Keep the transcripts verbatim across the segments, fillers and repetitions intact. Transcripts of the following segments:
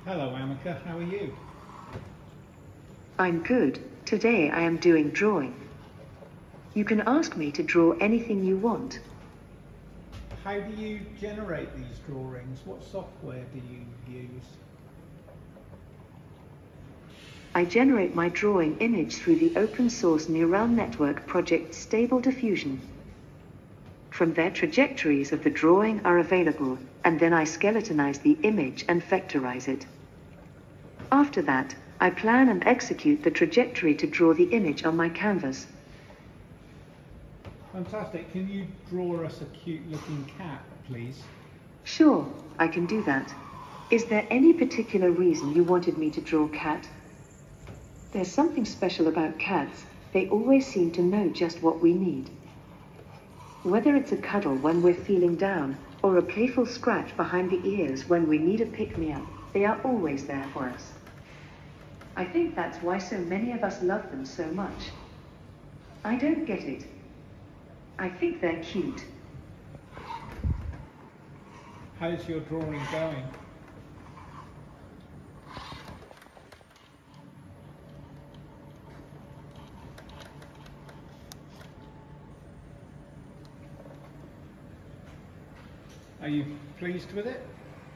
Hello, Amica. How are you? I'm good. Today I am doing drawing. You can ask me to draw anything you want. How do you generate these drawings? What software do you use? I generate my drawing image through the open source neural network project Stable Diffusion. From there, trajectories of the drawing are available, and then I skeletonize the image and vectorize it. After that, I plan and execute the trajectory to draw the image on my canvas. Fantastic. Can you draw us a cute looking cat, please? Sure, I can do that. Is there any particular reason you wanted me to draw cat? There's something special about cats. They always seem to know just what we need. Whether it's a cuddle when we're feeling down, or a playful scratch behind the ears when we need a pick-me-up, they are always there for us. I think that's why so many of us love them so much. I don't get it. I think they're cute. How's your drawing going? Are you pleased with it?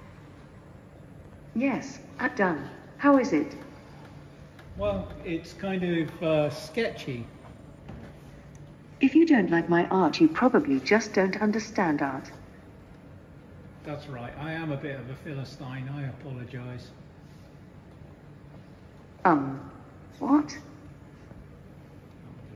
Yes, I'm done. How is it? Well, it's kind of uh, sketchy. If you don't like my art, you probably just don't understand art. That's right. I am a bit of a Philistine. I apologise. Um, what?